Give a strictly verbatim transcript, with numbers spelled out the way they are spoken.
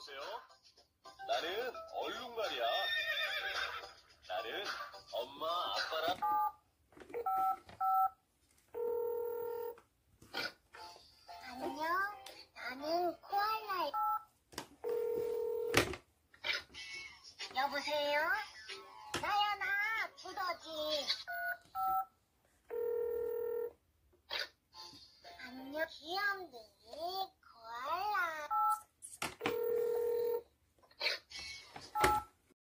여보세요? 나는 얼룩말이야. 나는 엄마, 아빠랑. 안녕, 나는 코알라야. 여보세요? 나야, 나, 두더지. 안녕, 귀염둥이.